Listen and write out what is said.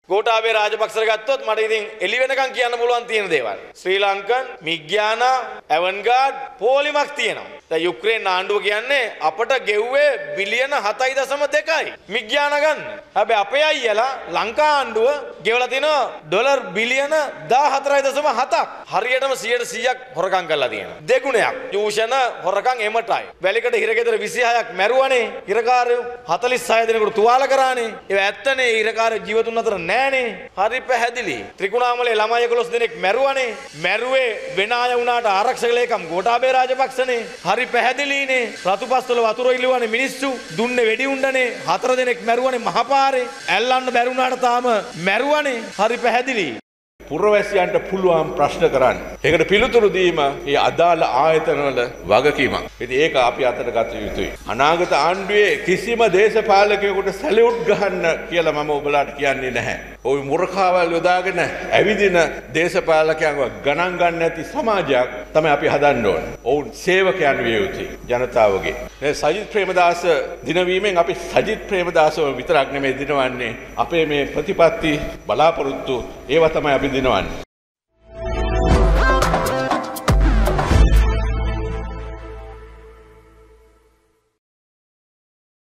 ගෝඨාභය රාජපක්ෂට ගත්තොත් මට ඉතින් එළි වෙනකන් කියන්න පුළුවන් තියෙන දේවල්. ශ්‍රී ලංකන්, මිග්යානා, ඇවන්ගාඩ් පොලිමක් තියෙනවා. දැන් යුක්‍රේන ආණ්ඩුව කියන්නේ අපට ගෙව්වේ බිලියන 7.2යි. මිග්යානා ගන්න. හැබැයි අපේ අයියලා ලංකා ආණ්ඩුව ගෙවලා තිනවා ඩොලර් බිලියන 14.7ක්. හරියටම 100%ක් හොරකම් කරලා තියෙනවා. දෙගුණයක්. යූෂණ හොරකම් එමටයි. වැලිකඩ හිරගෙදර 26ක් මැරුවානේ. හිරකාරයෝ 46 දෙනෙකුට තුවාල කරානේ. ඒව ඇත්තනේ හිරකාරයෝ ජීවතුන් අතර නෑනේ. හරි පැහැදිලි. ත්‍රිකුණාමලේ ළමයි 11 දෙනෙක් මැරුවානේ. මැරුවේ වෙන අය වුණාට ආරක්ෂක ලේකම් ගෝඨාභය රාජපක්ෂනේ. හරි පැහැදිලිනේ. රතුපස්වල වතුර ඉල්ලුවානේ මිනිස්සු. දුන්නේ වෙඩි උණ්ඩනේ. 4 දෙනෙක් මැරුවානේ මහපාරේ. ඇල්ලන්න බැරි වුණාට තාම මැරුවානේ. හරි පැහැදිලි. පුරවැසියන්ට පුළුවන් ප්‍රශ්න කරන්න. ඒකට පිළිතුරු දීම ඒ අදාළ ආයතනවල වගකීමක්. ඉතින් ඒක අපි අතට ගත යුතුයි. අනාගත ආණ්ඩුවේ කිසිම දේශපාලකයෙකුට සැලියුට් ගහන්න කියලා මම ඔබලාට කියන්නේ නැහැ. ওই මුර්ඛාවල් යොදාගෙන ඇවිදින දේශපාලකයන්ව ගණන් ගන්න නැති සමාජයක් තමයි අපි හදන්න ඕනේ. ඔවුන් සේවකයන් විය යුතුයි ජනතාවගේ. මේ සජිත් ප්‍රේමදාස දිනවීමෙන් අපි සජිත් ප්‍රේමදාසව විතරක් නෙමෙයි දිනවන්නේ. අපේ මේ ප්‍රතිපත්ති බලාපොරොත්තු ඒවා තමයි අපි දිනවන්නේ.